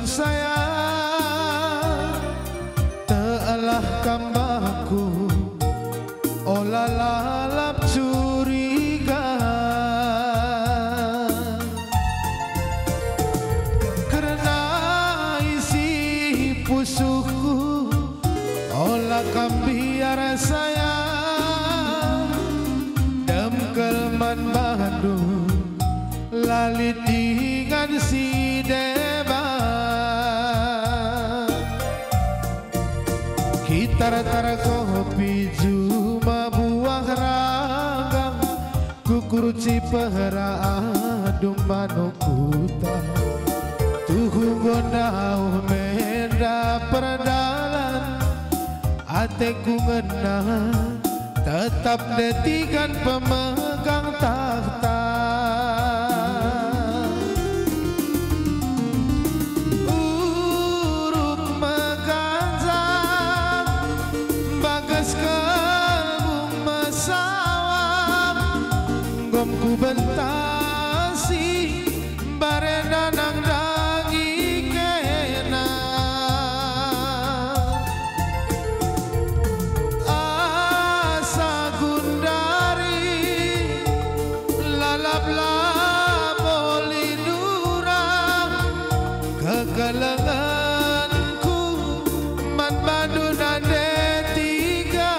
berjun sayang telah kambaku olah lalap curiga karena isi pusuku olah kambiar sayang dem kelman Bandung lalit dengan si deba Gitar-tar kopi cuma buah ranggang kukur cipera adum manukuta tuhu gondau menda perdalan ateku ngena tetap detikan pemegang tahta ku bentasi barena nang dangi kena asa gundari lalap laboli durang kegelenganku man Bandung nade tiga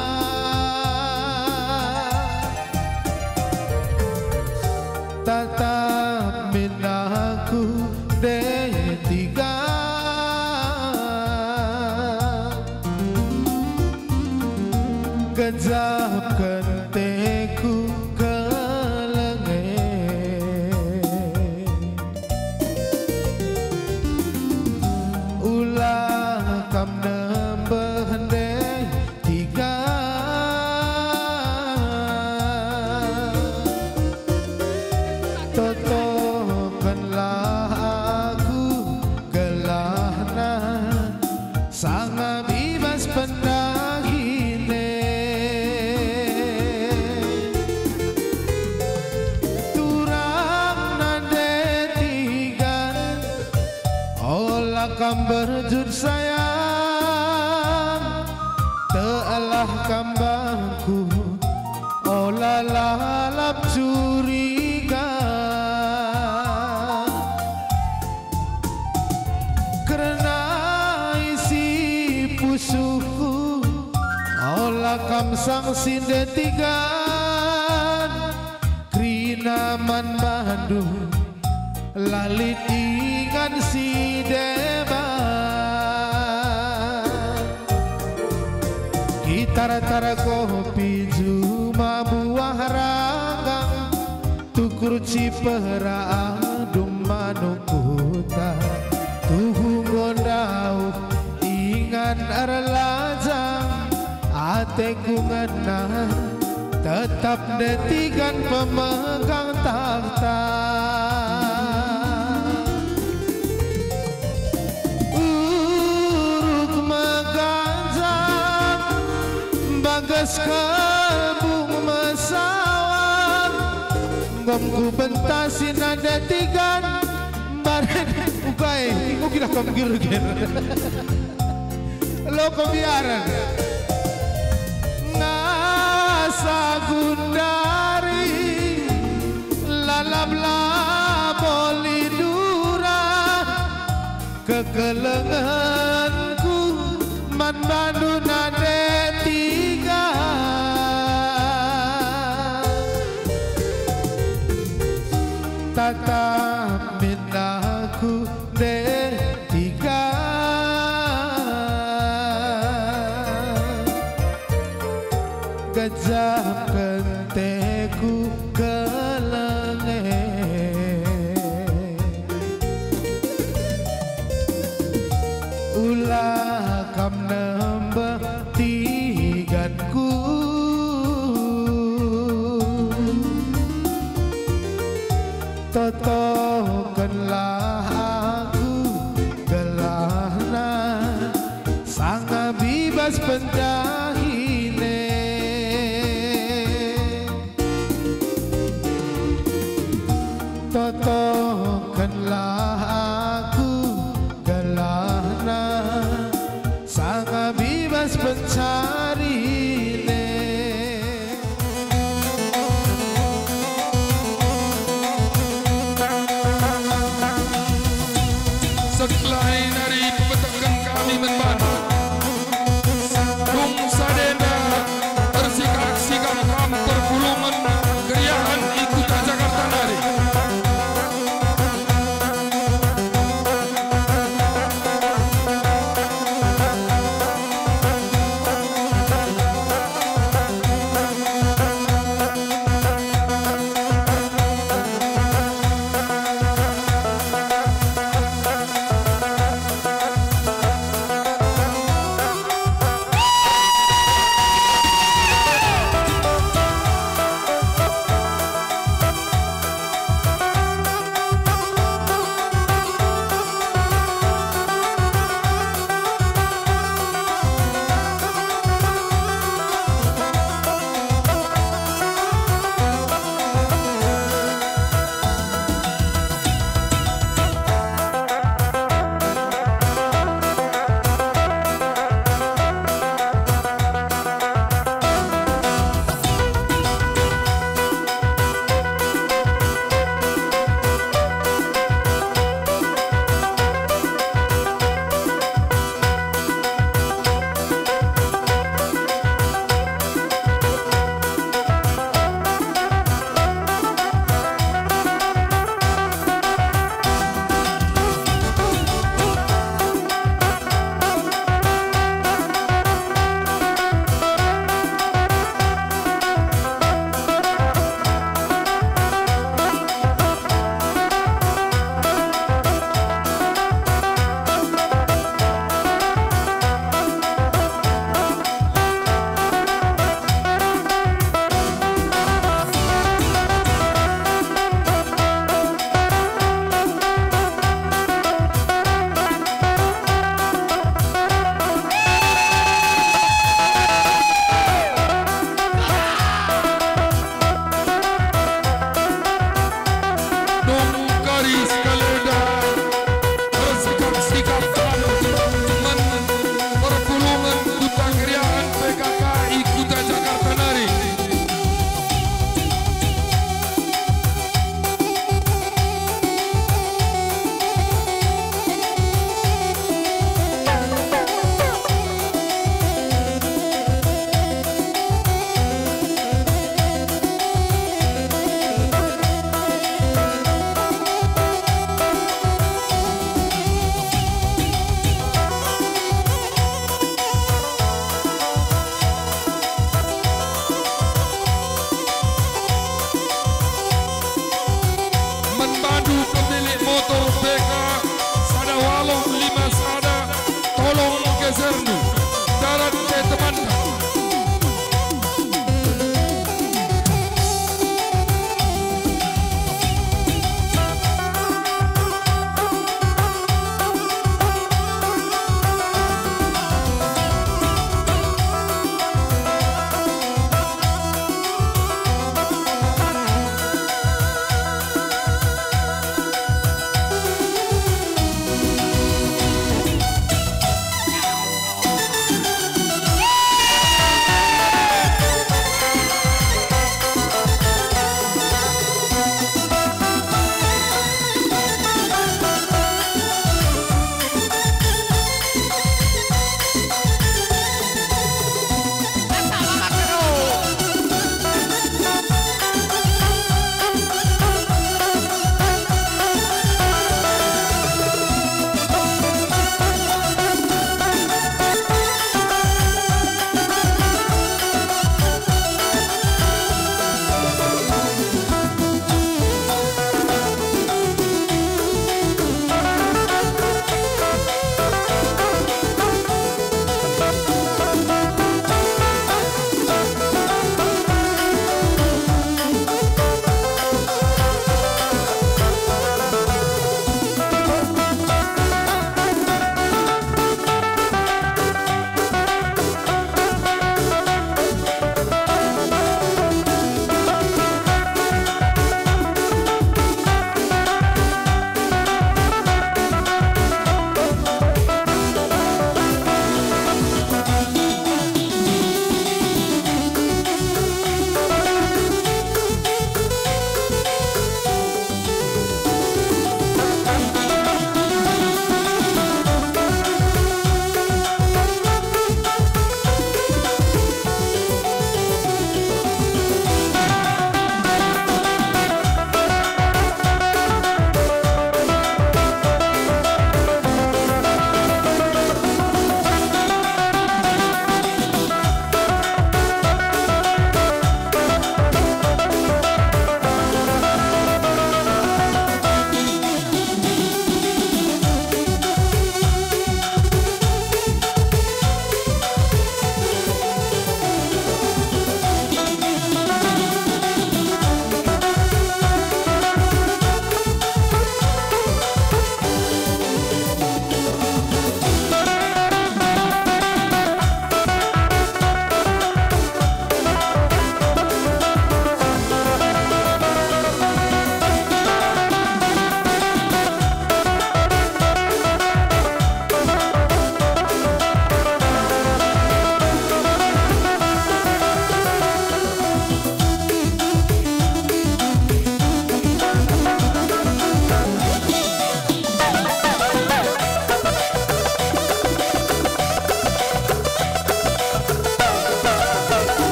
tatap minaku D3 gejap kenteku kelenge ulah kam nembeh D3 totokanlah aku gelahna sanga bebas pendahine turang nade tigan olah kam berjud sayang telah kambangku olah lalap curiga karena isi pusuku olah kam sang sindetigan krinaman Bandung lalit ingan si deba gitar-tar kopi cuma buah ranggang tukur cipera adum manukuta tuhu gondau ingan arlajang ateku ngena tetap detikan pemegang tahta uruk meganjang bagas kalbung mesawar ngomku bentasin ada tigan bareng ukai ingku kira kamgir-gir lo kebiaran ngasa gundari lalap laboli durang kegelenganku man Bandung nade tiga tatap minaku D3 gejap kenteku kelenge ulah kam nembeh tiganku totokanlah aku gelahna sanga bebas pendahine totokanlah aku mencari